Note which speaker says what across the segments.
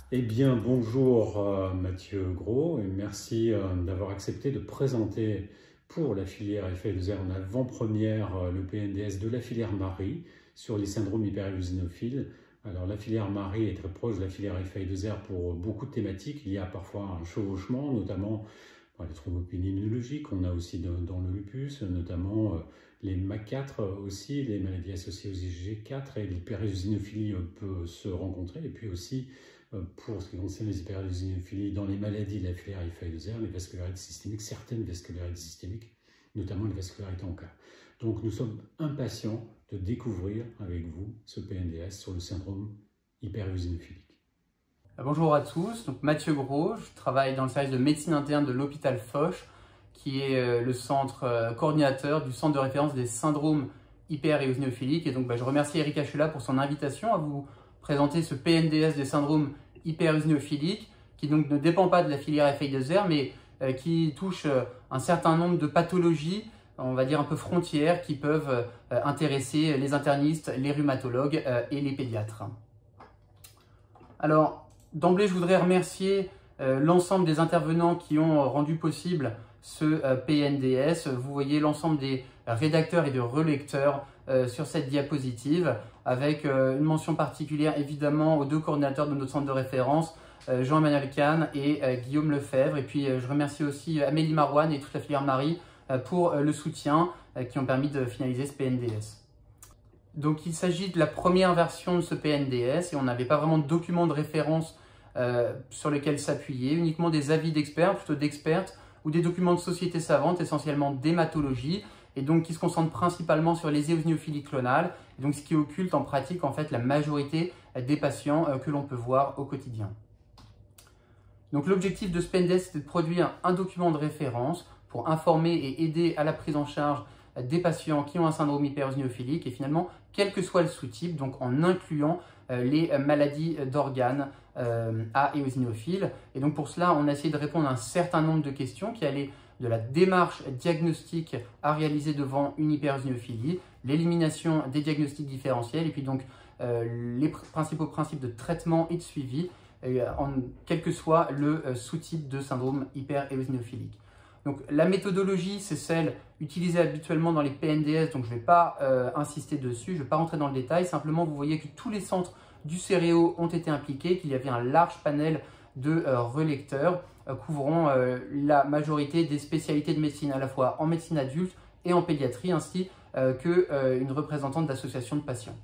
Speaker 1: Eh bien, bonjour Mathieu Gros, et merci d'avoir accepté de présenter pour la filière FA2R en avant-première le PNDS de la filière Marie sur les syndromes hyperéosinophiles. Alors, la filière Marie est très proche de la filière FA2R pour beaucoup de thématiques. Il y a parfois un chevauchement, notamment les thrombopénies immunologiques. On a aussi dans le lupus, notamment les MAC4 aussi, les maladies associées aux IgG4 et l'hyperéosinophilie peut se rencontrer. Et puis aussi, pour ce qui concerne les hyperéosinophilies, dans les maladies de la filière FA2R, les vascularites systémiques, certaines vascularites systémiques, notamment les vascularites en cas. Donc nous sommes impatients de découvrir avec vous ce PNDS sur le syndrome hyperéosinophilique.
Speaker 2: Bonjour à tous, donc Mathieu Gros, je travaille dans le service de médecine interne de l'hôpital Foch, qui est le centre coordinateur du centre de référence des syndromes hyperéosinophiliques. Et donc je remercie Eric Achula pour son invitation à vous présenter ce PNDS des syndromes hyperéosinophiliques, qui donc ne dépend pas de la filière FA2R, mais qui touche un certain nombre de pathologies, on va dire un peu frontières, qui peuvent intéresser les internistes, les rhumatologues et les pédiatres. Alors, d'emblée, je voudrais remercier l'ensemble des intervenants qui ont rendu possible ce PNDS. Vous voyez l'ensemble des rédacteurs et de relecteurs sur cette diapositive, avec une mention particulière évidemment aux deux coordinateurs de notre centre de référence, Jean-Emmanuel Kahn et Guillaume Lefebvre. Et puis je remercie aussi Amélie Marouane et toute la filière Marie pour le soutien qui ont permis de finaliser ce PNDS. Donc il s'agit de la première version de ce PNDS et on n'avait pas vraiment de document de référence sur lequel s'appuyer, uniquement des avis d'experts, plutôt d'expertes, ou des documents de sociétés savantes, essentiellement d'hématologie, et donc qui se concentrent principalement sur les éosinophilies clonales, et donc ce qui occulte en pratique en fait la majorité des patients que l'on peut voir au quotidien. Donc l'objectif de ce PNDS, c'est de produire un document de référence pour informer et aider à la prise en charge des patients qui ont un syndrome hyperéosinophilique et finalement, quel que soit le sous-type, donc en incluant les maladies d'organes à éosinophiles. Et donc pour cela, on a essayé de répondre à un certain nombre de questions qui allaient de la démarche diagnostique à réaliser devant une hyperéosinophilie, l'élimination des diagnostics différentiels et puis donc les principaux principes de traitement et de suivi, quel que soit le sous-type de syndrome hyperéosinophilique. Donc la méthodologie, c'est celle utilisée habituellement dans les PNDS, donc je ne vais pas insister dessus, je ne vais pas rentrer dans le détail, simplement vous voyez que tous les centres du CEREO ont été impliqués, qu'il y avait un large panel de relecteurs couvrant la majorité des spécialités de médecine, à la fois en médecine adulte et en pédiatrie, ainsi qu'une représentante d'associations de patients.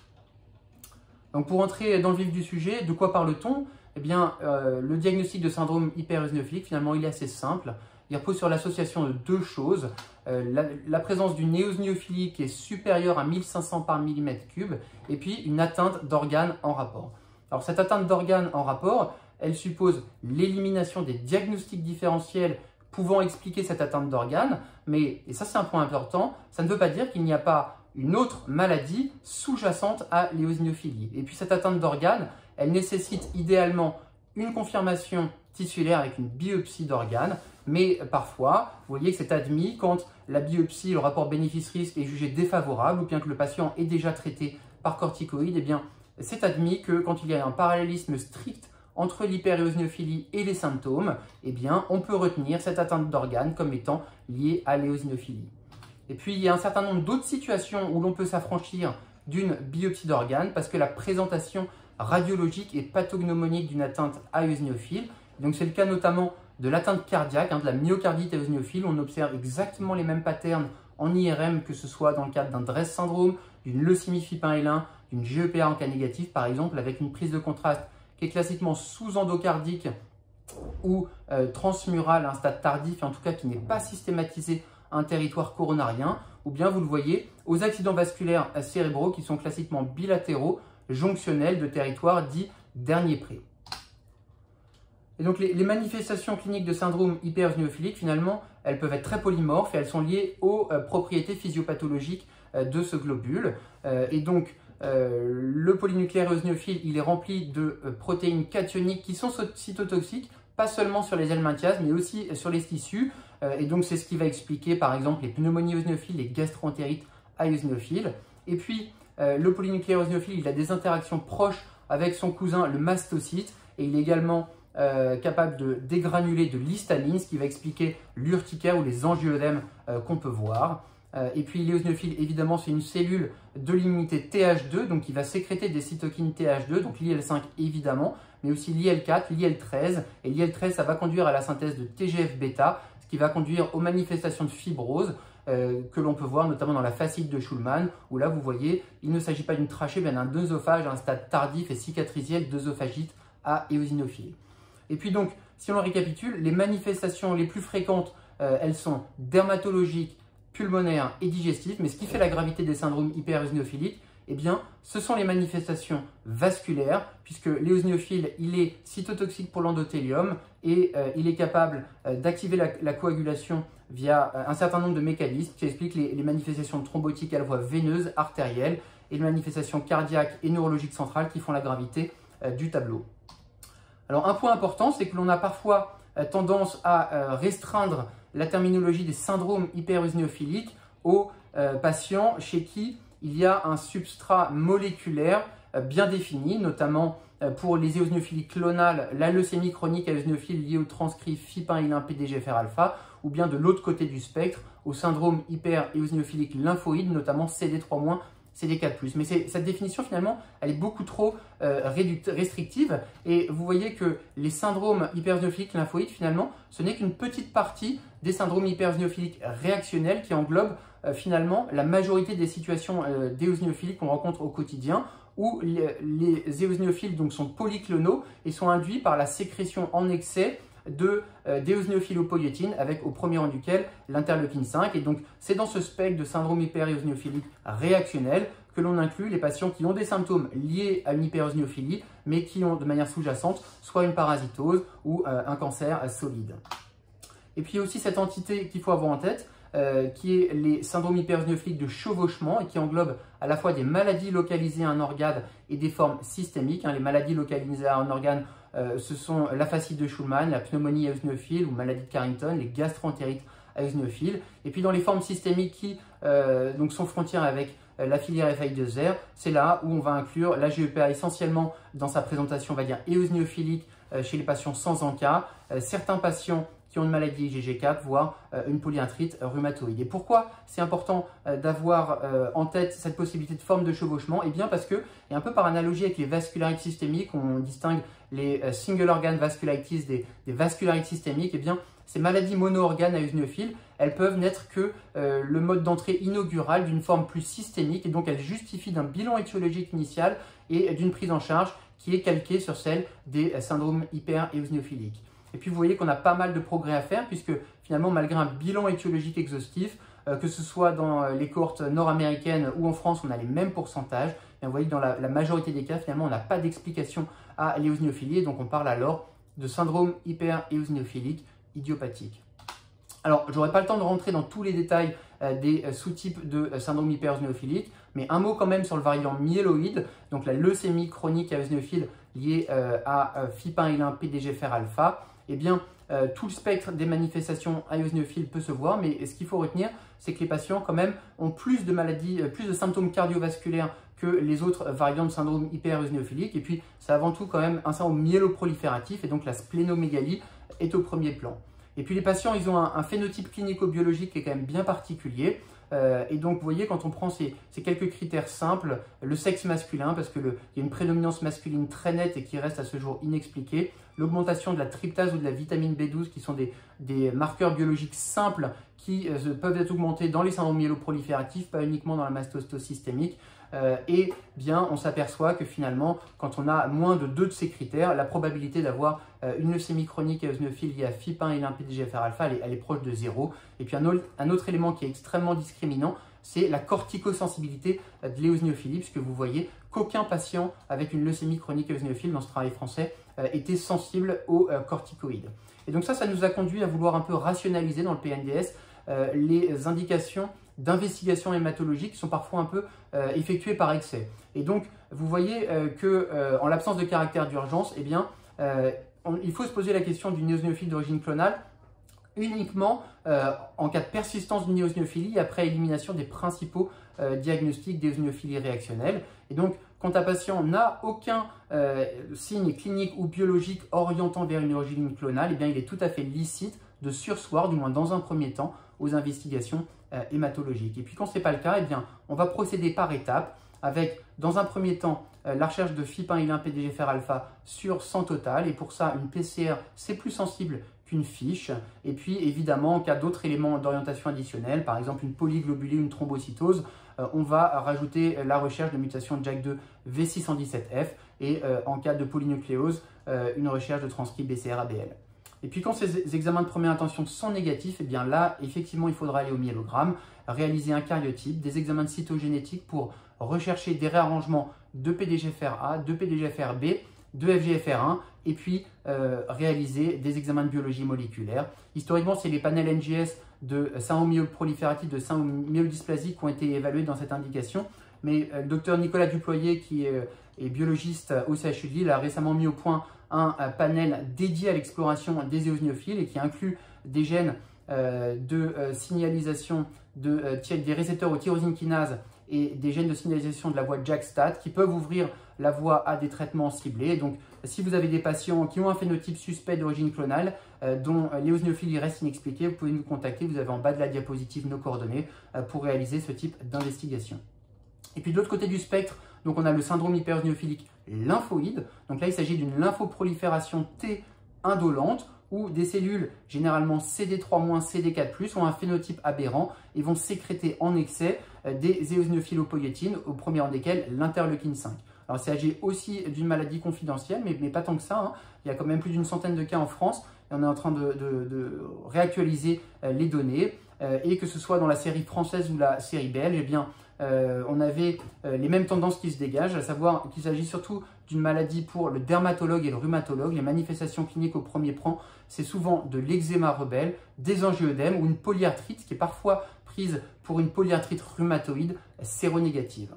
Speaker 2: Donc pour entrer dans le vif du sujet, de quoi parle-t-on? Eh bien, le diagnostic de syndrome hyperéosinophilique, finalement, il est assez simple. Il repose sur l'association de deux choses, la présence d'une éosinophilie qui est supérieure à 1500 par millimètre cube et puis une atteinte d'organes en rapport. Alors cette atteinte d'organes en rapport, elle suppose l'élimination des diagnostics différentiels pouvant expliquer cette atteinte d'organes, mais, et ça c'est un point important, ça ne veut pas dire qu'il n'y a pas une autre maladie sous-jacente à l'éosinophilie. Et puis cette atteinte d'organes, elle nécessite idéalement une confirmation tissulaire avec une biopsie d'organes, mais parfois, vous voyez que c'est admis quand la biopsie, le rapport bénéfice-risque est jugé défavorable ou bien que le patient est déjà traité par corticoïdes, eh bien c'est admis que quand il y a un parallélisme strict entre l'hyperéosinophilie et les symptômes, eh bien on peut retenir cette atteinte d'organes comme étant liée à l'éosinophilie. Et puis il y a un certain nombre d'autres situations où l'on peut s'affranchir d'une biopsie d'organes parce que la présentation radiologique et pathognomonique d'une atteinte à éosinophile. Donc c'est le cas notamment de l'atteinte cardiaque, de la myocardite éosinophile. On observe exactement les mêmes patterns en IRM que ce soit dans le cadre d'un DRESS syndrome, d'une leucémie F1L1, d'une GEPA en cas négatif par exemple, avec une prise de contraste qui est classiquement sous-endocardique ou transmurale à un stade tardif, et en tout cas qui n'est pas systématisée à un territoire coronarien, ou bien vous le voyez aux accidents vasculaires cérébraux qui sont classiquement bilatéraux, jonctionnels de territoire dit dernier pré. Et donc les manifestations cliniques de syndrome hyperéosinophilique, finalement, elles peuvent être très polymorphes et elles sont liées aux propriétés physiopathologiques de ce globule. Et donc, le polynucléaire éosinophile, il est rempli de protéines cationiques qui sont cytotoxiques, pas seulement sur les helminthiases, mais aussi sur les tissus. Et donc, c'est ce qui va expliquer, par exemple, les pneumonies éosinophiles, les gastroentérites à éosinophiles. Et puis, le polynucléaire éosinophile, il a des interactions proches avec son cousin, le mastocyte. Et il est également capable de dégranuler de l'histamine, ce qui va expliquer l'urticaire ou les angioedèmes qu'on peut voir. Et puis l'éosinophile, évidemment, c'est une cellule de l'immunité TH2, donc qui va sécréter des cytokines TH2, donc l'IL5 évidemment, mais aussi l'IL4, l'IL13. Et l'IL13, ça va conduire à la synthèse de TGF-bêta, ce qui va conduire aux manifestations de fibrose que l'on peut voir notamment dans la fasciite de Schulman, où là, vous voyez, il ne s'agit pas d'une trachée, mais d'un œsophage à un stade tardif et cicatriciel d'œsophagite à éosinophile. Et puis donc, si on récapitule, les manifestations les plus fréquentes, elles sont dermatologiques, pulmonaires et digestives, mais ce qui fait la gravité des syndromes hyperéosinophiliques, eh bien, ce sont les manifestations vasculaires, puisque l'éosinophile, il est cytotoxique pour l'endothélium et il est capable d'activer la coagulation via un certain nombre de mécanismes qui expliquent les manifestations thrombotiques à la fois veineuses, artérielles et les manifestations cardiaques et neurologiques centrales qui font la gravité du tableau. Alors, un point important, c'est que l'on a parfois tendance à restreindre la terminologie des syndromes hyperéosinophiliques aux patients chez qui il y a un substrat moléculaire bien défini, notamment pour les éosinophilies clonales, la leucémie chronique à éosinophile liée au transcrit FIP1-IL1-PDGFR-alpha, ou bien de l'autre côté du spectre, au syndrome hyperéosinophilique lymphoïde, notamment CD3-, CD4+. Mais cette définition, finalement, elle est beaucoup trop restrictive. Et vous voyez que les syndromes hyperéosinophiliques lymphoïdes, finalement, ce n'est qu'une petite partie des syndromes hyperéosinophiliques réactionnels qui englobent finalement la majorité des situations d'éosinophilie qu'on rencontre au quotidien, où les éosinophiles donc, sont polyclonaux et sont induits par la sécrétion en excès d'éosinophilopoïétine, avec au premier rang duquel l'interleukine 5. Et donc, c'est dans ce spectre de syndrome hyperéosinophilique réactionnel que l'on inclut les patients qui ont des symptômes liés à une hyperéosinophilie, mais qui ont de manière sous-jacente soit une parasitose ou un cancer solide. Et puis, il y a aussi cette entité qu'il faut avoir en tête, qui est les syndromes hyperéosinophiliques de chevauchement et qui englobe à la fois des maladies localisées à un organe et des formes systémiques. Les maladies localisées à un organe, ce sont la fasciite de Schulman, la pneumonie éosinophile ou maladie de Carrington, les gastroentérites éosinophiles. Et puis dans les formes systémiques qui donc sont frontières avec la filière FI2R, c'est là où on va inclure la GEPA essentiellement dans sa présentation, on va dire, éosinophilique chez les patients sans ANCA, certains patients qui ont une maladie IgG4, voire une polyarthrite rhumatoïde. Et pourquoi c'est important d'avoir en tête cette possibilité de forme de chevauchement? Eh bien parce que, et un peu par analogie avec les vascularites systémiques, on distingue les single organ vasculitis des vascularites systémiques, eh bien ces maladies mono-organes à éosinophiles, elles peuvent n'être que le mode d'entrée inaugural d'une forme plus systémique, et donc elles justifient d'un bilan étiologique initial et d'une prise en charge qui est calquée sur celle des syndromes hyperéosinophiliques. Et puis vous voyez qu'on a pas mal de progrès à faire, puisque finalement, malgré un bilan étiologique exhaustif, que ce soit dans les cohortes nord-américaines ou en France, on a les mêmes pourcentages. Et vous voyez que dans la majorité des cas, finalement, on n'a pas d'explication à l'éosinophilie, et donc on parle alors de syndrome hyperéosinophilique idiopathique. Alors, je n'aurai pas le temps de rentrer dans tous les détails des sous-types de syndrome hyperéosinophilique, mais un mot quand même sur le variant myéloïde, donc la leucémie chronique éosinophile liée à FIP1-IL1-PDGFR-alpha. Eh bien, tout le spectre des manifestations éosinophiles peut se voir, mais ce qu'il faut retenir, c'est que les patients, quand même, ont plus de maladies, plus de symptômes cardiovasculaires que les autres variants de syndrome hyperéosinophilique. Et puis, c'est avant tout quand même un syndrome myéloprolifératif, et donc la splénomégalie est au premier plan. Et puis, les patients, ils ont un phénotype clinico-biologique qui est quand même bien particulier. Et donc, vous voyez, quand on prend ces quelques critères simples, le sexe masculin, parce qu'il y a une prédominance masculine très nette et qui reste à ce jour inexpliquée, l'augmentation de la tryptase ou de la vitamine B12, qui sont des marqueurs biologiques simples qui peuvent être augmentés dans les syndromes myéloprolifératifs, pas uniquement dans la mastostose systémique. Et bien, on s'aperçoit que finalement, quand on a moins de 2 de ces critères, la probabilité d'avoir une leucémie chronique éosinophile liée à FIP1-IL1-PDGFR-alpha, elle est proche de 0. Et puis un autre élément qui est extrêmement discriminant, c'est la corticosensibilité de l'éosinophilie, puisque vous voyez qu'aucun patient avec une leucémie chronique éosinophile dans ce travail français était sensible aux corticoïdes. Et donc ça nous a conduit à vouloir un peu rationaliser dans le PNDS les indications d'investigation hématologique qui sont parfois un peu effectuées par excès. Et donc, vous voyez qu'en l'absence de caractère d'urgence, eh bien, il faut se poser la question d'une éosinophilie d'origine clonale uniquement en cas de persistance d'une éosinophilie après élimination des principaux diagnostics d'éosinophilie réactionnelle. Et donc, quand un patient n'a aucun signe clinique ou biologique orientant vers une origine clonale, eh bien, il est tout à fait licite de surseoir, du moins dans un premier temps, aux investigations hématologiques. Et puis quand ce n'est pas le cas, eh bien, on va procéder par étapes avec, dans un premier temps, la recherche de FIP1, PDGFR alpha sur 100 total. Et pour ça, une PCR, c'est plus sensible qu'une fiche. Et puis, évidemment, en cas d'autres éléments d'orientation additionnelle, par exemple une polyglobulie ou une thrombocytose, on va rajouter la recherche de mutation de JAK2 V617F et en cas de polynucléose, une recherche de transcrit BCR-ABL. Et puis quand ces examens de première intention sont négatifs, eh bien là, effectivement, il faudra aller au myélogramme, réaliser un karyotype, des examens de cytogénétique pour rechercher des réarrangements de PDGFR-A, de PDGFR-B, de FGFR1, et puis réaliser des examens de biologie moléculaire. Historiquement, c'est les panels NGS de syndrome myeloprolifératif, de syndrome myélodysplasique qui ont été évalués dans cette indication. Mais le docteur Nicolas Duployer, qui est biologiste au CHU de Lille, a récemment mis au point un panel dédié à l'exploration des éosinophiles et qui inclut des gènes de signalisation des récepteurs aux tyrosine kinase et des gènes de signalisation de la voie JAK-STAT qui peuvent ouvrir la voie à des traitements ciblés. Donc, si vous avez des patients qui ont un phénotype suspect d'origine clonale, dont l'éosinophilie reste inexpliquée, vous pouvez nous contacter. Vous avez en bas de la diapositive nos coordonnées pour réaliser ce type d'investigation. Et puis de l'autre côté du spectre, donc on a le syndrome hyperéosinophilique lymphoïde. Donc là, il s'agit d'une lymphoprolifération T indolente où des cellules, généralement CD3-, CD4+, ont un phénotype aberrant et vont sécréter en excès des éosinophilopoïétines, au premier rang desquels l'interleukine 5. Alors, il s'agit aussi d'une maladie confidentielle, mais pas tant que ça, hein. Il y a quand même plus d'une centaine de cas en France et on est en train de réactualiser les données. Et que ce soit dans la série française ou la série belge, eh bien, on avait les mêmes tendances qui se dégagent, à savoir qu'il s'agit surtout d'une maladie pour le dermatologue et le rhumatologue. Les manifestations cliniques au premier plan, c'est souvent de l'eczéma rebelle, des angioëdèmes ou une polyarthrite qui est parfois prise pour une polyarthrite rhumatoïde séronégative.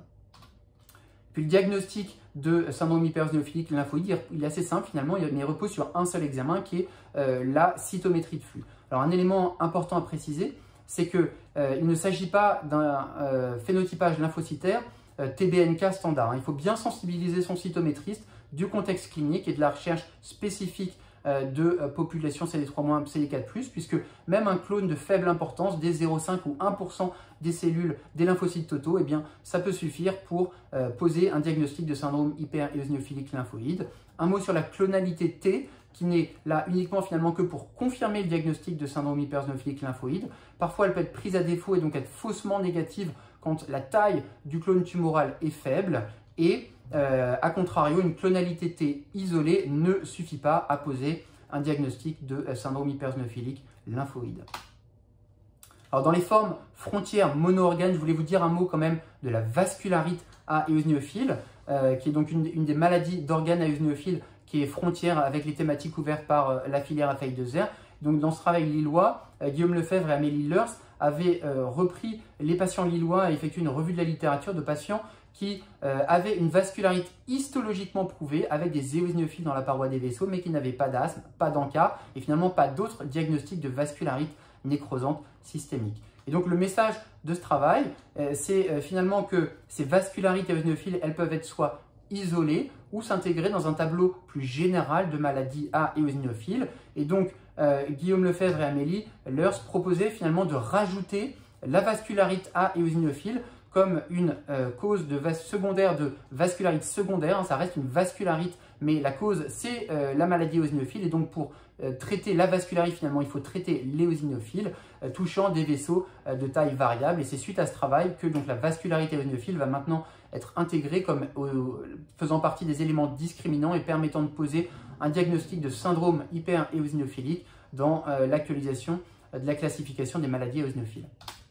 Speaker 2: Puis le diagnostic de syndrome hyperéosinophilique lymphoïde, il est assez simple finalement, mais il repose sur un seul examen qui est la cytométrie de flux. Alors un élément important à préciser, c'est qu'il ne s'agit pas d'un phénotypage lymphocytaire TBNK standard. Il faut bien sensibiliser son cytométriste du contexte clinique et de la recherche spécifique de population CD3-, CD4+, puisque même un clone de faible importance, des 0,5 ou 1% des cellules des lymphocytes totaux, eh bien, ça peut suffire pour poser un diagnostic de syndrome hyperéosinophilique lymphoïde. Un mot sur la clonalité T, qui n'est là uniquement finalement que pour confirmer le diagnostic de syndrome hyperéosinophilique lymphoïde. Parfois, elle peut être prise à défaut et donc être faussement négative quand la taille du clone tumoral est faible. Et a contrario, une clonalité T isolée ne suffit pas à poser un diagnostic de syndrome hyperéosinophilique lymphoïde. Alors dans les formes frontières mono-organes, je voulais vous dire un mot quand même de la vascularite à éosinophile, qui est donc une des maladies d'organes à éosinophiles qui est frontière avec les thématiques ouvertes par la filière Afei2R. Donc dans ce travail lillois, Guillaume Lefebvre et Amélie Leurs avaient repris les patients lillois et effectué une revue de la littérature de patients qui avaient une vascularite histologiquement prouvée avec des éosinophiles dans la paroi des vaisseaux, mais qui n'avaient pas d'asthme, pas d'ANCA et finalement pas d'autres diagnostics de vascularite nécrosante systémique. Et donc le message de ce travail, c'est finalement que ces vascularites éosinophiles, elles peuvent être soit isolées ou s'intégrer dans un tableau plus général de maladies à éosinophiles. Et donc Guillaume Lefebvre et Amélie Leurs proposaient finalement de rajouter la vascularite à éosinophile comme une cause secondaire de vascularite secondaire. Ça reste une vascularite, mais la cause, c'est la maladie éosinophile. Et donc, pour traiter la vascularite, finalement, il faut traiter l'éosinophile touchant des vaisseaux de taille variable. Et c'est suite à ce travail que donc, la vascularite éosinophile va maintenant être intégrée comme faisant partie des éléments discriminants et permettant de poser un diagnostic de syndrome hyperéosinophilique dans l'actualisation de la classification des maladies éosinophiles.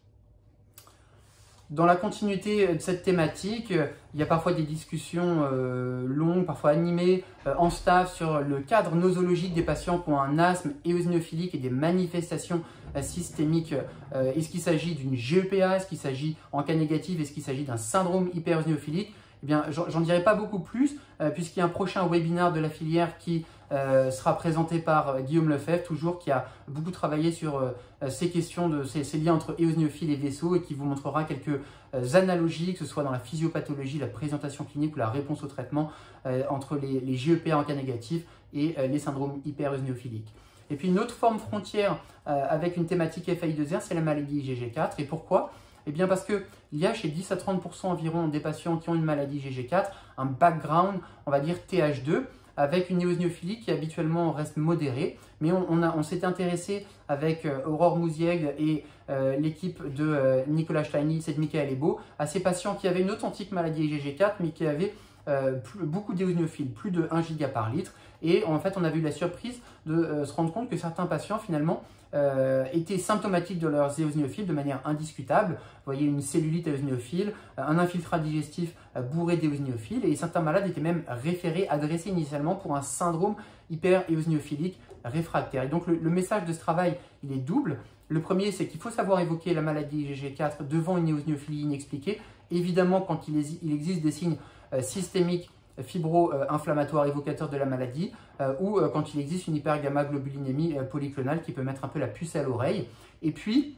Speaker 2: Dans la continuité de cette thématique, il y a parfois des discussions longues, parfois animées, en staff sur le cadre nosologique des patients qui ont un asthme éosinophilique et des manifestations systémiques. Est-ce qu'il s'agit d'une GEPA? Est-ce qu'il s'agit en cas négatif? Est-ce qu'il s'agit d'un syndrome hyperéosinophilique? Eh bien, j'en dirai pas beaucoup plus, puisqu'il y a un prochain webinaire de la filière qui sera présenté par Guillaume Lefebvre, toujours, qui a beaucoup travaillé sur ces questions, ces liens entre éosinophiles et vaisseaux, et qui vous montrera quelques analogies, que ce soit dans la physiopathologie, la présentation clinique ou la réponse au traitement entre les GEPA en cas négatif et les syndromes hyperéosinophiliques. Et puis une autre forme frontière avec une thématique FAI2R, c'est la maladie IgG4. Et pourquoi? Eh bien parce qu'il y a chez 10 à 30% environ des patients qui ont une maladie IgG4, un background, on va dire TH2, avec une éosinophilie qui habituellement reste modérée. Mais on s'était intéressé avec Aurore Mouziègue et l'équipe de Nicolas Steinitz et de Michael Ebo à ces patients qui avaient une authentique maladie IgG4, mais qui avaient beaucoup d'éosinophiles, plus de 1 giga par litre. Et en fait, on avait eu la surprise de se rendre compte que certains patients, finalement, étaient symptomatiques de leurs éosinophiles de manière indiscutable. Vous voyez une cellulite éosinophile, un infiltrat digestif bourré d'éosinophiles, et certains malades étaient même référés, adressés initialement pour un syndrome hyperéosinophilique réfractaire. Et donc le message de ce travail, il est double. Le premier, c'est qu'il faut savoir évoquer la maladie IgG4 devant une éosinophilie inexpliquée. Évidemment, quand il existe des signes systémiques fibro-inflammatoire évocateur de la maladie ou quand il existe une hypergamma-globulinémie polyclonale qui peut mettre un peu la puce à l'oreille. Et puis,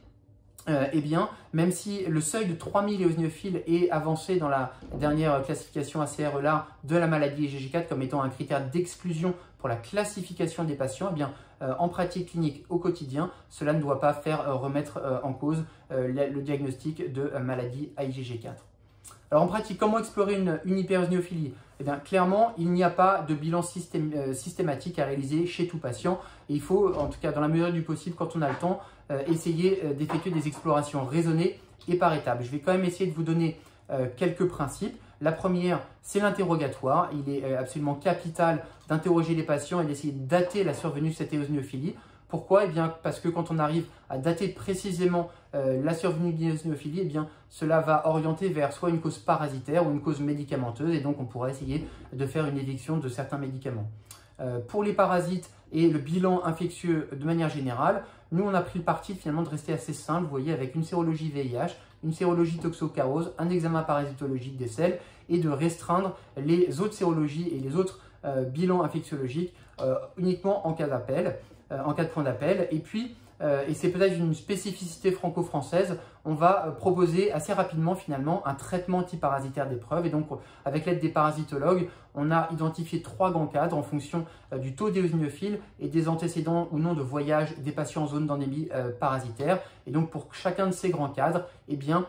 Speaker 2: eh bien, même si le seuil de 3000 éosinophiles est avancé dans la dernière classification ACR-ELA de la maladie IgG4 comme étant un critère d'exclusion pour la classification des patients, eh bien, en pratique clinique au quotidien, cela ne doit pas faire remettre en cause le diagnostic de maladie à IgG4. Alors en pratique, comment explorer une hyperéosinophilie? Eh bien, clairement, il n'y a pas de bilan systématique à réaliser chez tout patient. Et il faut, en tout cas dans la mesure du possible, quand on a le temps, essayer d'effectuer des explorations raisonnées et par étapes. Je vais quand même essayer de vous donner quelques principes. La première, c'est l'interrogatoire. Il est absolument capital d'interroger les patients et d'essayer de dater la survenue de cette éosinophilie. Pourquoi? Eh bien, parce que quand on arrive à dater précisément la survenue d'une éosinophilie, eh bien, cela va orienter vers soit une cause parasitaire ou une cause médicamenteuse, et donc on pourra essayer de faire une éviction de certains médicaments. Pour les parasites et le bilan infectieux de manière générale, nous on a pris le parti finalement de rester assez simple, vous voyez, avec une sérologie VIH, une sérologie toxocarose, un examen parasitologique des selles, et de restreindre les autres sérologies et les autres bilans infectiologiques uniquement en cas d'appel. En cas de point d'appel. Et puis, et c'est peut-être une spécificité franco-française, on va proposer assez rapidement finalement un traitement antiparasitaire d'épreuve. Et donc, avec l'aide des parasitologues, on a identifié 3 grands cadres en fonction du taux d'éosinophiles et des antécédents ou non de voyage des patients en zone d'endémie parasitaire. Et donc, pour chacun de ces grands cadres, eh bien,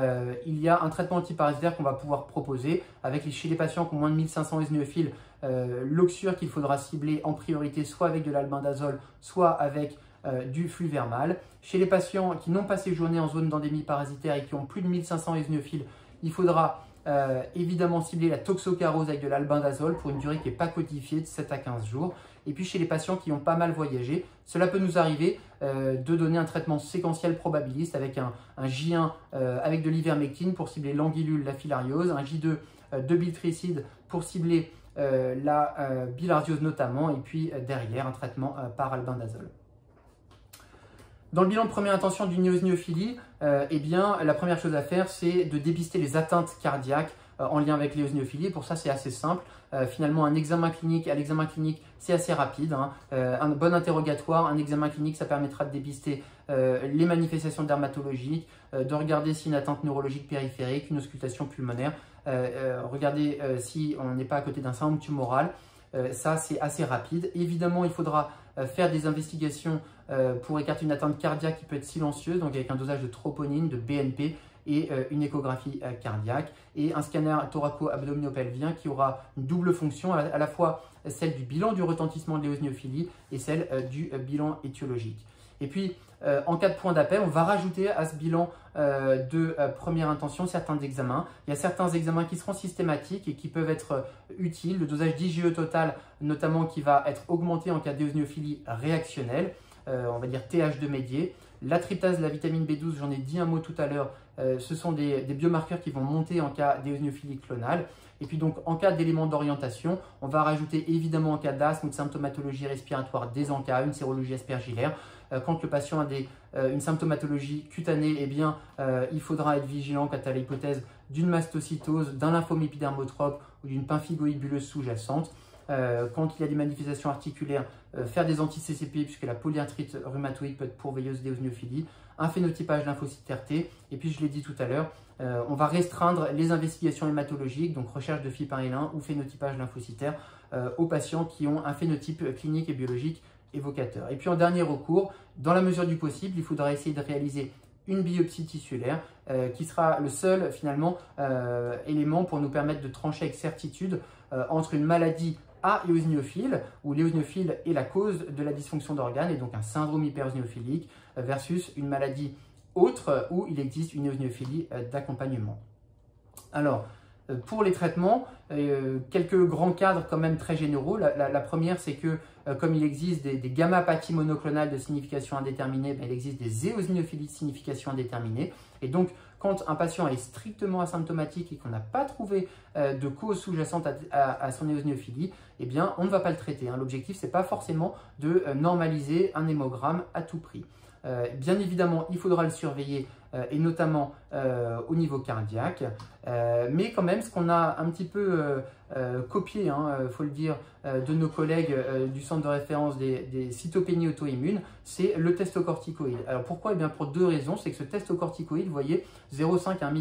Speaker 2: il y a un traitement antiparasitaire qu'on va pouvoir proposer chez les patients qui ont moins de 1500 éosinophiles, l'oxure qu'il faudra cibler en priorité soit avec de l'albendazole, soit avec du fluvermal. Chez les patients qui n'ont pas séjourné en zone d'endémie parasitaire et qui ont plus de 1500 éosinophiles, il faudra évidemment cibler la toxocarose avec de l'albendazole pour une durée qui n'est pas codifiée de 7 à 15 jours. Et puis chez les patients qui ont pas mal voyagé, cela peut nous arriver de donner un traitement séquentiel probabiliste avec un J1 avec de l'ivermectine pour cibler l'anguillule, la filariose, un J2 de biltricide pour cibler la bilharziose notamment, et puis derrière un traitement par albendazole. Dans le bilan de première intention d'une éosinophilie, eh bien, la première chose à faire, c'est de dépister les atteintes cardiaques en lien avec l'éosinophilie. Pour ça, c'est assez simple. Finalement, un examen clinique, c'est assez rapide. Un bon interrogatoire, un examen clinique, ça permettra de dépister les manifestations dermatologiques, de regarder si une atteinte neurologique périphérique, une auscultation pulmonaire, regarder si on n'est pas à côté d'un syndrome tumoral. Ça, c'est assez rapide. Évidemment, il faudra faire des investigations pour écarter une atteinte cardiaque qui peut être silencieuse, donc avec un dosage de troponine, de BNP et une échographie cardiaque et un scanner thoraco-abdominopelvien qui aura une double fonction, à la fois celle du bilan du retentissement de l'éosinophilie et celle du bilan étiologique. Et puis, en cas de point d'appel, on va rajouter à ce bilan de première intention certains examens. Il y a certains examens qui seront systématiques et qui peuvent être utiles. Le dosage d'IgE total, notamment, qui va être augmenté en cas d'éosinophilie réactionnelle, on va dire TH2 médié. La tryptase, la vitamine B12, j'en ai dit un mot tout à l'heure, ce sont des biomarqueurs qui vont monter en cas d'éosinophilie clonale. Et puis donc, en cas d'éléments d'orientation, on va rajouter évidemment en cas d'asthme ou de symptomatologie respiratoire des ANCA, une sérologie aspergillaire. Quand le patient a une symptomatologie cutanée, eh bien, il faudra être vigilant quant à l'hypothèse d'une mastocytose, d'un lymphome épidermotrope ou d'une pemphigoïde bulleuse sous-jacente. quand il y a des manifestations articulaires, faire des anti-CCP puisque la polyarthrite rhumatoïde peut être pourvoyeuse d'éosinophilie, un phénotypage lymphocytaire T, et puis je l'ai dit tout à l'heure, on va restreindre les investigations hématologiques, donc recherche de FIP1L1 ou phénotypage lymphocytaire aux patients qui ont un phénotype clinique et biologique évocateur. Et puis en dernier recours, dans la mesure du possible, il faudra essayer de réaliser une biopsie tissulaire qui sera le seul finalement élément pour nous permettre de trancher avec certitude entre une maladie éosinophile, où l'éosinophile est la cause de la dysfonction d'organes et donc un syndrome hyperéosinophilique, versus une maladie autre où il existe une éosinophilie d'accompagnement. Alors, pour les traitements, quelques grands cadres quand même très généraux. La première, c'est que comme il existe des gammapathies monoclonales de signification indéterminée, il existe des éosinophilies de signification indéterminée. Et donc, quand un patient est strictement asymptomatique et qu'on n'a pas trouvé de cause sous-jacente à son éosinophilie, eh bien, on ne va pas le traiter. L'objectif, ce n'est pas forcément de normaliser un hémogramme à tout prix. Bien évidemment, il faudra le surveiller et notamment au niveau cardiaque, mais quand même ce qu'on a un petit peu copié, faut le dire, de nos collègues du centre de référence des cytopénies auto-immunes, c'est le testocorticoïde. Alors pourquoi? Eh bien pour deux raisons. C'est que ce testocorticoïde, vous voyez, 0,5 à 1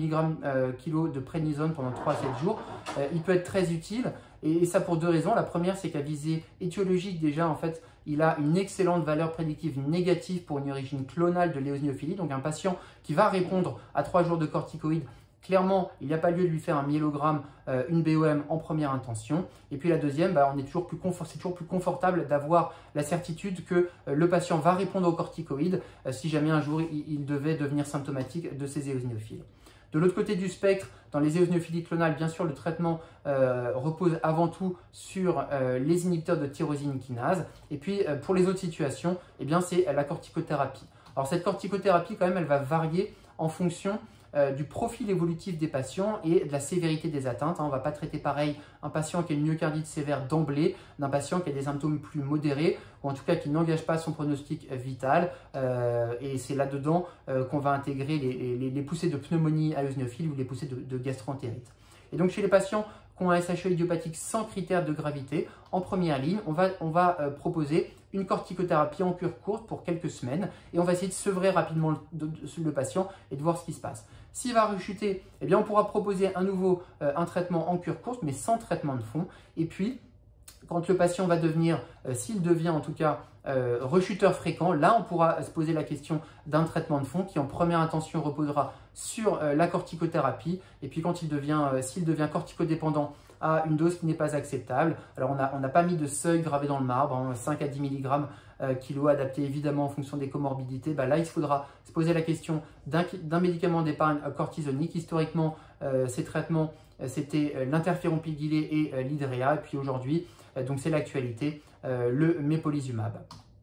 Speaker 2: mg/kg de prénisone pendant 3 à 7 jours, il peut être très utile, et ça pour deux raisons. La première, c'est qu'à visée étiologique déjà, en fait, il a une excellente valeur prédictive négative pour une origine clonale de l'éosinophilie. Donc un patient qui va répondre à 3 jours de corticoïdes, clairement, il n'y a pas lieu de lui faire un myélogramme, une BOM en première intention. Et puis la deuxième, c'est toujours plus confortable d'avoir la certitude que le patient va répondre aux corticoïdes si jamais un jour il devait devenir symptomatique de ces éosinophiles. De l'autre côté du spectre, dans les éosinophilies clonales, bien sûr, le traitement repose avant tout sur les inhibiteurs de tyrosine kinase. Et puis, pour les autres situations, eh bien, c'est la corticothérapie. Alors, cette corticothérapie, quand même, elle va varier en fonction du profil évolutif des patients et de la sévérité des atteintes. On ne va pas traiter pareil un patient qui a une myocardite sévère d'emblée d'un patient qui a des symptômes plus modérés ou en tout cas qui n'engage pas son pronostic vital. Et c'est là-dedans qu'on va intégrer les poussées de pneumonie éosinophile ou les poussées de gastroentérite. Et donc chez les patients qui ont un SHE idiopathique sans critère de gravité, en première ligne, on va proposer une corticothérapie en cure courte pour quelques semaines et on va essayer de sevrer rapidement le patient et de voir ce qui se passe. S'il va rechuter, eh bien on pourra proposer à nouveau un traitement en cure courte mais sans traitement de fond. Et puis, quand le patient va devenir, s'il devient en tout cas rechuteur fréquent, là on pourra se poser la question d'un traitement de fond qui en première intention reposera sur la corticothérapie. Et puis quand s'il devient corticodépendant à une dose qui n'est pas acceptable, alors on n'a pas mis de seuil gravé dans le marbre, 5 à 10 mg kilo, adapté évidemment en fonction des comorbidités, là il faudra se poser la question d'un médicament d'épargne cortisonique. Historiquement, ces traitements, c'était l'interféron pegylé et l'hydréa, et puis aujourd'hui, donc c'est l'actualité, le mépolizumab.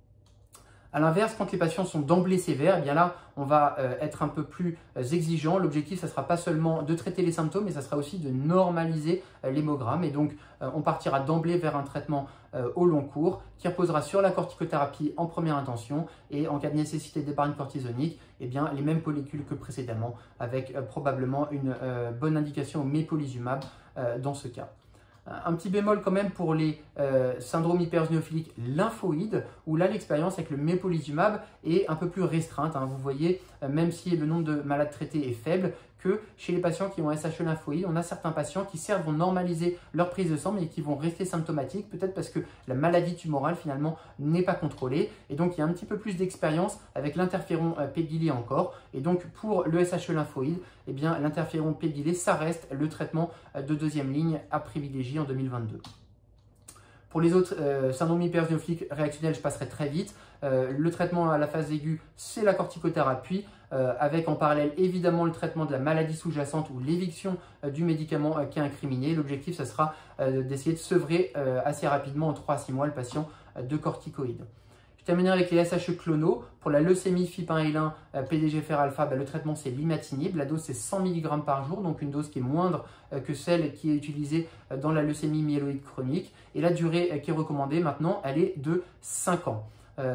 Speaker 2: A l'inverse, quand les patients sont d'emblée sévères, eh bien là, on va être un peu plus exigeant. L'objectif, ça ne sera pas seulement de traiter les symptômes, mais ça sera aussi de normaliser l'hémogramme. Et donc, on partira d'emblée vers un traitement au long cours qui reposera sur la corticothérapie en première intention et en cas de nécessité d'épargne cortisonique, eh bien, les mêmes molécules que précédemment, avec probablement une bonne indication au mépolizumab dans ce cas. Un petit bémol quand même pour les syndromes hyperéosinophiliques lymphoïdes, où là l'expérience avec le mépolizumab est un peu plus restreinte. Vous voyez, même si le nombre de malades traités est faible, que chez les patients qui ont SHE lymphoïde, on a certains patients qui certes vont normaliser leur prise de sang, mais qui vont rester symptomatiques, peut-être parce que la maladie tumorale finalement n'est pas contrôlée. Et donc il y a un petit peu plus d'expérience avec l'interféron pegylé encore. Et donc pour le SHE lymphoïde, eh bien l'interféron pegylé, ça reste le traitement de deuxième ligne à privilégier en 2022. Pour les autres syndromes hyperéosinophiliques réactionnels, je passerai très vite. Le traitement à la phase aiguë, c'est la corticothérapie, avec en parallèle évidemment le traitement de la maladie sous-jacente ou l'éviction du médicament qui est incriminé. L'objectif, ce sera d'essayer de sevrer assez rapidement en 3 à 6 mois le patient de corticoïdes. Je terminerai avec les SHE clonaux. Pour la leucémie FIP1L1 PDGFR-alpha, le traitement c'est l'imatinib. La dose c'est 100 mg par jour, donc une dose qui est moindre que celle qui est utilisée dans la leucémie myéloïde chronique. Et la durée qui est recommandée maintenant, elle est de 5 ans.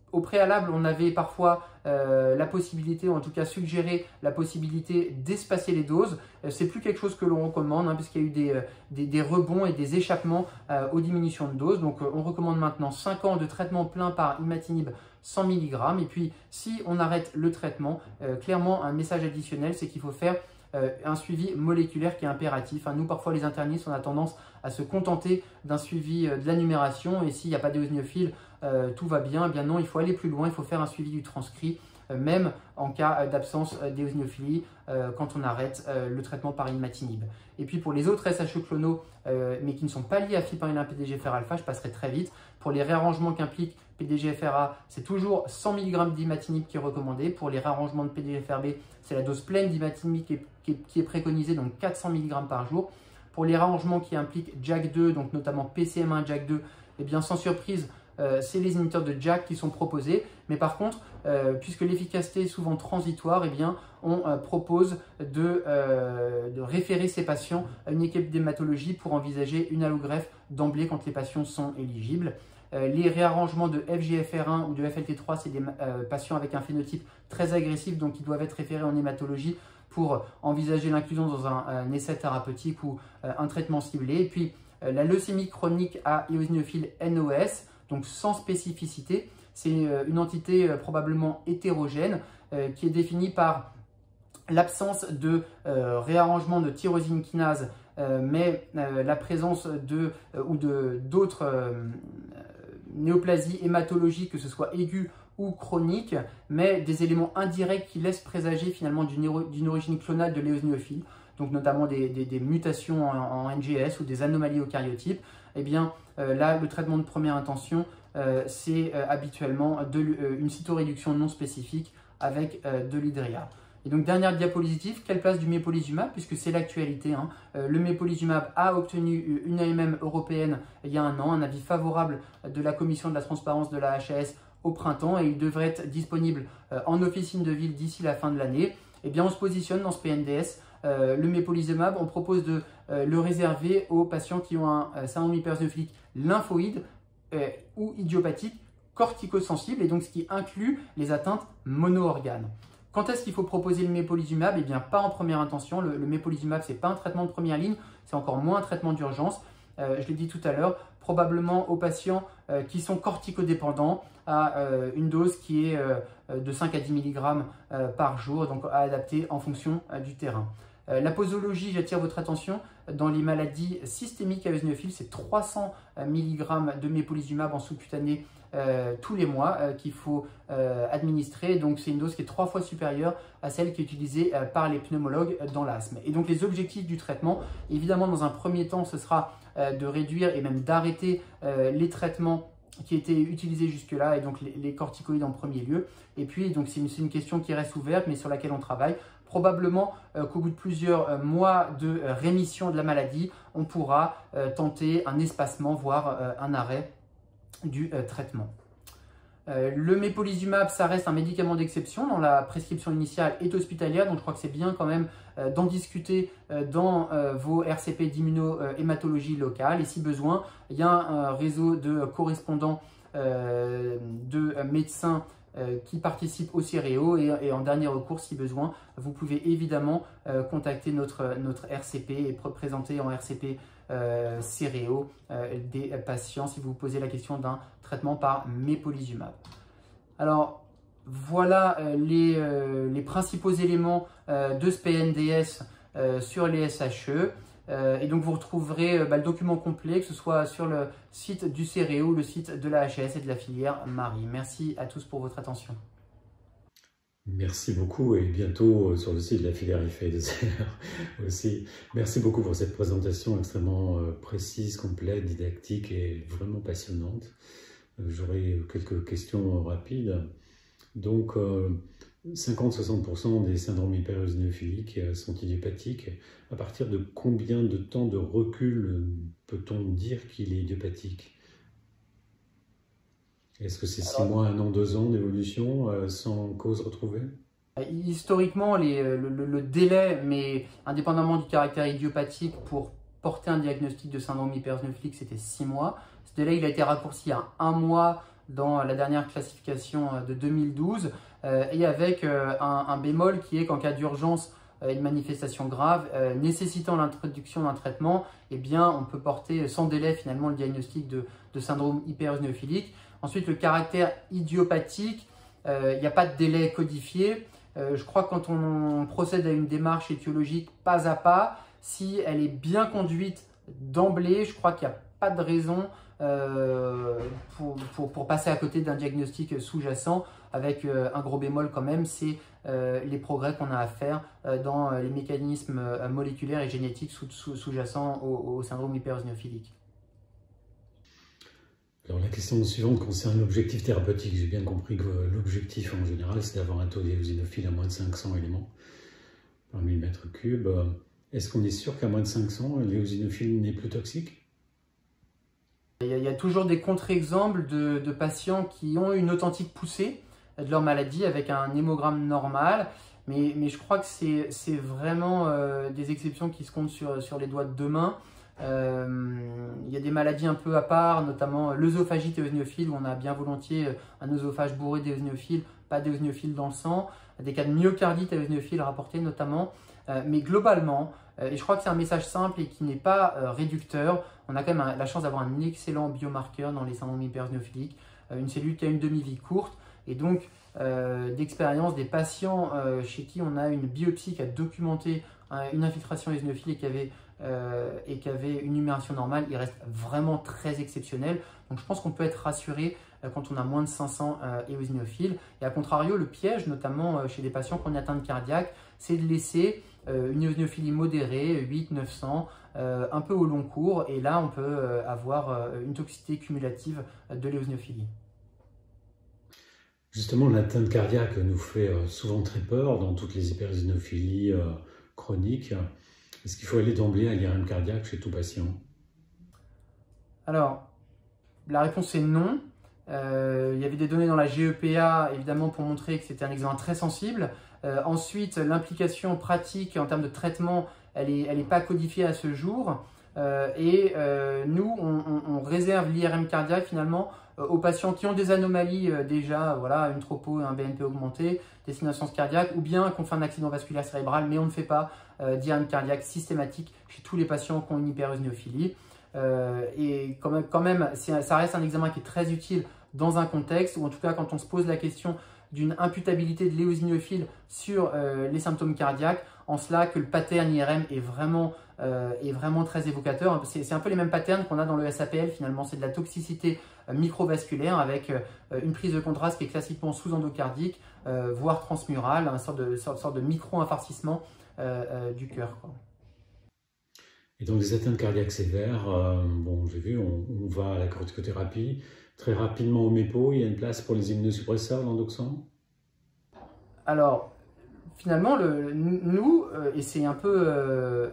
Speaker 2: Au préalable, on avait parfois la possibilité, ou en tout cas suggéré la possibilité d'espacer les doses. C'est plus quelque chose que l'on recommande, puisqu'il y a eu des rebonds et des échappements aux diminutions de doses. Donc on recommande maintenant 5 ans de traitement plein par imatinib 100 mg. Et puis si on arrête le traitement, clairement un message additionnel, c'est qu'il faut faire un suivi moléculaire qui est impératif. Nous, parfois, les internistes, on a tendance à se contenter d'un suivi de la numération, et s'il n'y a pas d'éosinophile, tout va bien. Eh bien non, il faut aller plus loin, il faut faire un suivi du transcrit, même en cas d'absence d'éosinophilie, quand on arrête le traitement par imatinib. Et puis pour les autres SHE clonaux, mais qui ne sont pas liés à FIP1 PDGFR alpha, je passerai très vite. Pour les réarrangements qu'implique PDGFRA, c'est toujours 100 mg d'imatinib qui est recommandé. Pour les réarrangements de PDGFRB, c'est la dose pleine d'imatinib qui est préconisée, donc 400 mg par jour. Pour les réarrangements qui impliquent JAK2, donc notamment PCM1 JAK2, eh bien sans surprise, c'est les inhibiteurs de JAK qui sont proposés. Mais par contre, puisque l'efficacité est souvent transitoire, eh bien, on propose de référer ces patients à une équipe d'hématologie pour envisager une allogreffe d'emblée quand les patients sont éligibles. Les réarrangements de FGFR1 ou de FLT3, c'est des patients avec un phénotype très agressif, donc ils doivent être référés en hématologie pour envisager l'inclusion dans un essai thérapeutique ou un traitement ciblé. Et puis la leucémie chronique à éosinophile NOS, donc sans spécificité, c'est une entité probablement hétérogène qui est définie par l'absence de réarrangement de tyrosine kinase, mais la présence d'autres néoplasies hématologiques, que ce soit aiguës ou chroniques, mais des éléments indirects qui laissent présager finalement d'une origine clonale de l'éosinophile, donc notamment des mutations en NGS ou des anomalies eucaryotypes. Eh bien là, le traitement de première intention, c'est habituellement une cytoréduction non spécifique avec de l'hydria. Et donc, dernière diapositive, quelle place du mépolizumab, puisque c'est l'actualité. Le mépolizumab a obtenu une AMM européenne il y a un an, un avis favorable de la Commission de la transparence de la HAS au printemps, et il devrait être disponible en officine de ville d'ici la fin de l'année. Eh bien, on se positionne dans ce PNDS. Le mépolizumab, on propose de le réserver aux patients qui ont un syndrome hypereosinophilique lymphoïde ou idiopathique corticosensible, et donc ce qui inclut les atteintes mono-organes. Quand est-ce qu'il faut proposer le mépolizumab? Eh bien, pas en première intention. Le mépolizumab, ce n'est pas un traitement de première ligne, c'est encore moins un traitement d'urgence. Je l'ai dit tout à l'heure, probablement aux patients qui sont corticodépendants à une dose qui est de 5 à 10 mg par jour, donc à adapter en fonction du terrain. La posologie, j'attire votre attention, dans les maladies systémiques à eosinophiles, c'est 300 mg de mépolizumab en sous-cutané tous les mois qu'il faut administrer. Donc c'est une dose qui est 3 fois supérieure à celle qui est utilisée par les pneumologues dans l'asthme. Et donc les objectifs du traitement, évidemment dans un premier temps, ce sera de réduire et même d'arrêter les traitements qui étaient utilisés jusque-là, et donc les corticoïdes en premier lieu. Et puis donc c'est une question qui reste ouverte mais sur laquelle on travaille. Probablement qu'au bout de plusieurs mois de rémission de la maladie, on pourra tenter un espacement, voire un arrêt du traitement. Le mépolizumab, ça reste un médicament d'exception dans la prescription initiale et hospitalière, donc je crois que c'est bien quand même d'en discuter dans vos RCP d'immunohématologie locale. Et si besoin, il y a un réseau de correspondants de médecins qui participent au CIREO, et en dernier recours, si besoin, vous pouvez évidemment contacter notre RCP et présenter en RCP CIREO des patients si vous vous posez la question d'un traitement par mépolizumab. Alors voilà les principaux éléments de ce PNDS sur les SHE. Et donc vous retrouverez le document complet, que ce soit sur le site du CIREO, le site de la HAS et de la filière Marie. Merci à tous pour votre attention.
Speaker 1: Merci beaucoup, et bientôt sur le site de la filière IFA2R aussi. Merci beaucoup pour cette présentation extrêmement précise, complète, didactique et vraiment passionnante. J'aurai quelques questions rapides. Donc 50-60% des syndromes hypereosinophiliques sont idiopathiques. À partir de combien de temps de recul peut-on dire qu'il est idiopathique? Est-ce que c'est 6 mois, 1 an, 2 ans d'évolution sans cause retrouvée?
Speaker 2: Historiquement, le délai, mais indépendamment du caractère idiopathique, pour porter un diagnostic de syndrome hypereosinophilique, c'était 6 mois. Ce délai, il a été raccourci à 1 mois dans la dernière classification de 2012, et avec un bémol qui est qu'en cas d'urgence, une manifestation grave nécessitant l'introduction d'un traitement, eh bien, on peut porter sans délai finalement le diagnostic de syndrome hyperéosinophilique. Ensuite, le caractère idiopathique, il n'y a pas de délai codifié. Je crois que quand on procède à une démarche étiologique pas à pas, si elle est bien conduite d'emblée, je crois qu'il n'y a pas de raison pour passer à côté d'un diagnostic sous-jacent, avec un gros bémol quand même, c'est les progrès qu'on a à faire dans les mécanismes moléculaires et génétiques sous-jacents au syndrome hyperéosinophilique.
Speaker 1: Alors la question suivante concerne l'objectif thérapeutique. J'ai bien compris que l'objectif en général, c'est d'avoir un taux d'éosinophile à moins de 500 éléments par millimètre cube. Est-ce qu'on est sûr qu'à moins de 500, l'éosinophile n'est plus toxique?
Speaker 2: Il y a toujours des contre-exemples de patients qui ont une authentique poussée de leur maladie avec un hémogramme normal, mais je crois que c'est vraiment des exceptions qui se comptent sur les doigts de deux mains. Il y a des maladies un peu à part, notamment l'œsophagite éosinophile, où on a bien volontiers un œsophage bourré d'éosinophiles, pas d'éosinophiles dans le sang, des cas de myocardite éosinophile rapportés notamment, mais globalement, et je crois que c'est un message simple et qui n'est pas réducteur, on a quand même la chance d'avoir un excellent biomarqueur dans les syndromes hyperéosinophiliques, une cellule qui a une demi-vie courte, et donc d'expérience des patients chez qui on a une biopsie qui a documenté une infiltration éosinophile et qui avait une numération normale, il reste vraiment très exceptionnel. Donc je pense qu'on peut être rassuré quand on a moins de 500 éosinophiles. Et à contrario, le piège, notamment chez des patients qui ont une atteinte cardiaque, c'est de laisser une éosinophilie modérée, 800-900, un peu au long cours. Et là, on peut avoir une toxicité cumulative de l'éosinophilie.
Speaker 1: Justement, l'atteinte cardiaque nous fait souvent très peur dans toutes les hyperéosinophilies chroniques. Est-ce qu'il faut aller d'emblée à l'IRM cardiaque chez tout patient?
Speaker 2: Alors, la réponse est non. Il y avait des données dans la GEPA, évidemment, pour montrer que c'était un examen très sensible. Ensuite, l'implication pratique en termes de traitement, elle est pas codifiée à ce jour. Nous, on réserve l'IRM cardiaque finalement aux patients qui ont des anomalies déjà, voilà, une tropo et un BNP augmenté, des insuffisance cardiaque, ou bien qu'on fait un accident vasculaire cérébral, mais on ne fait pas d'IRM cardiaque systématique chez tous les patients qui ont une hyperéosinophilie. Et quand même, ça reste un examen qui est très utile dans un contexte, ou en tout cas quand on se pose la question d'une imputabilité de l'éosinophile sur les symptômes cardiaques, en cela que le pattern IRM est vraiment très évocateur. C'est un peu les mêmes patterns qu'on a dans le SAPL finalement, c'est de la toxicité microvasculaire avec une prise de contraste qui est classiquement sous-endocardique, voire transmurale, une sorte de micro-infarcissement du cœur.
Speaker 1: Et dans les atteintes cardiaques sévères, bon, j'ai vu, on va à la corticothérapie. Très rapidement au MEPO, il y a une place pour les immunosuppresseurs, l'endoxan?
Speaker 2: Alors, finalement, nous, et c'est un peu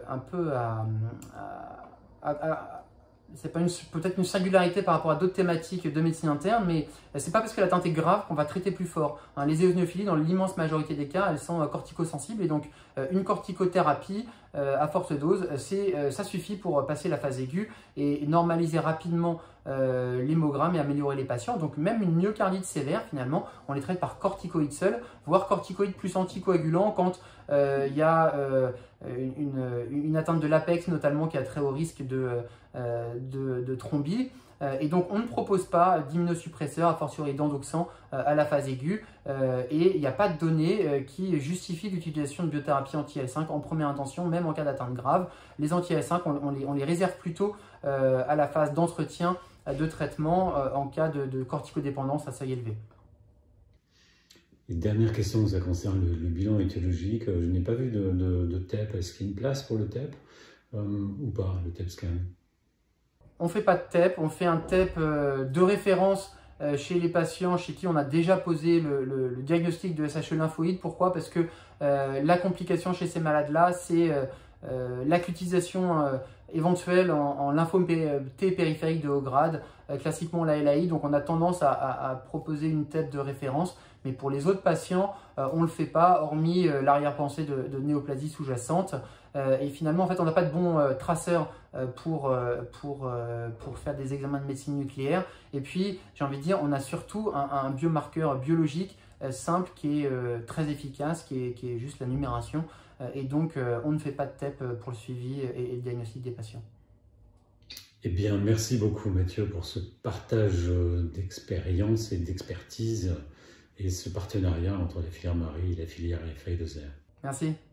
Speaker 2: c'est peut-être une singularité par rapport à d'autres thématiques de médecine interne, mais c'est pas parce que l'atteinte est grave qu'on va traiter plus fort. Les éosinophilies, dans l'immense majorité des cas, elles sont corticosensibles et donc une corticothérapie à forte dose, ça suffit pour passer la phase aiguë et normaliser rapidement l'hémogramme et améliorer les patients. Donc même une myocardite sévère, finalement, on les traite par corticoïdes seuls, voire corticoïdes plus anticoagulants quand il y a une atteinte de l'apex notamment qui a très haut risque de thrombie. Et donc on ne propose pas d'immunosuppresseurs, a fortiori d'endoxan à la phase aiguë, et il n'y a pas de données qui justifient l'utilisation de biothérapie anti-IL-5 en première intention, même en cas d'atteinte grave. Les anti-IL-5, on les réserve plutôt à la phase d'entretien de traitement en cas de corticodépendance à seuil élevé.
Speaker 1: Et dernière question, ça concerne le bilan étiologique. Je n'ai pas vu de TEP. Est-ce qu'il y a une place pour le TEP ou pas, le TEP scan?
Speaker 2: On ne fait pas de TEP, on fait un TEP de référence chez les patients chez qui on a déjà posé le diagnostic de SHE lymphoïde. Pourquoi? Parce que la complication chez ces malades-là, c'est l'acutisation éventuelle en lymphome T périphérique de haut grade, classiquement la LAI. Donc on a tendance à proposer une tête de référence, mais pour les autres patients, on ne le fait pas, hormis l'arrière-pensée de néoplasie sous-jacente. Et finalement, en fait, on n'a pas de bon traceur pour faire des examens de médecine nucléaire. Et puis, j'ai envie de dire, on a surtout un biomarqueur biologique simple qui est très efficace, qui est juste la numération. Et donc, on ne fait pas de TEP pour le suivi et le diagnostic des patients.
Speaker 1: Eh bien, merci beaucoup Mathieu pour ce partage d'expérience et d'expertise et ce partenariat entre la filière Marie et la filière FA2R.
Speaker 2: Merci.